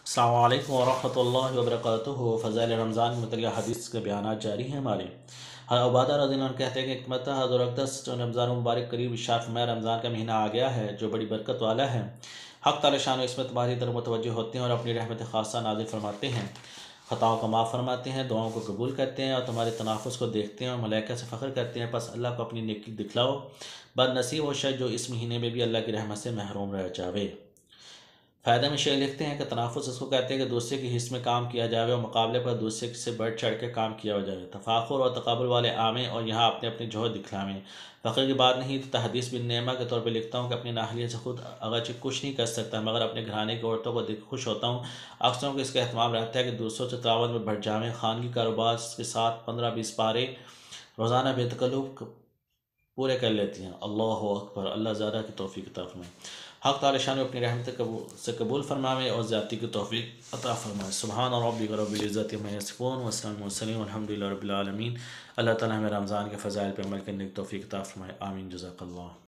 अस्सलामु अलैकुम वरहमतुल्लाहि वबरकातुहू। फ़ज़ाइल रमज़ान में मुतल्लिक़ हदीस के बयानात जारी हैं हमारे। उबादा रज़ियल्लाहु अन्हु कहते हैं कि हिकमत हज़रत अक़दस जो रमज़ान मुबारक करीब इशार फरमाया, रमज़ान का महीना आ गया है जो बड़ी बरकत वाला है। हक़ ताला शान इसमें तुम्हारी तरफ मुतवज्जो होते हैं और अपनी रहमत ख़ासा नाज़िल फरमाते हैं, ख़ताओं को माफ़ फरमाते हैं, दुआओं को कबूल करते हैं और तुम्हारे तनाफ़ुस को देखते हैं और मलाइका से फ़ख्र करते हैं। बस अल्लाह को अपनी नेकी दिखलाओ। बदनसीब वो शख्स जो इस महीने में भी अल्लाह की रहमत से महरूम रह जावे। फ़ायदे में शेर लिखते हैं कि तनाफ़ुस इसको कहते हैं कि दूसरे की हिस्स में काम किया जाए और मुकाबले पर दूसरे से बढ़ चढ़ के काम किया जाए। तफाखुर और तकाबुल वाले आमें और यहाँ अपने अपने जोहर दिखलावें। फ़ख्र की बात नहीं तो तहदीस बिन नेमा के तौर पर लिखता हूँ कि अपनी नाहलियत से खुद अगरचे कुछ नहीं कर सकता, मगर अपने घराने की औरतों को देख खुश होता हूँ। अक्सरों को इसका एहतमाम रहता है कि दूसरों से तावत में बढ़ जावें। खानगी कारोबार के साथ 15-20 पारे रोज़ाना बेतकल्लुफ़ पूरे कर लेती हैं। अल्लाहु अकबर। अल्लाह ज़्यादा की तौफ़ीक अता फ़रमाए। हक़ ताला शान अपनी रहमत से कबूल फरमावे और ज़्यादती की तौफ़ीक अता फ़रमाए। सुब्हान रब्बिक रब्बिल इज़्ज़ति अम्मा यसिफ़ून व सलामुन अलल मुरसलीन वल्हम्दुलिल्लाहि रब्बिल आलमीन। अल्लाह ताला हमें रमज़ान के फ़ज़ाइल पर अमल करने की तौफ़ीक अता फ़रमाए। आमीन। जज़ाकल्लाह।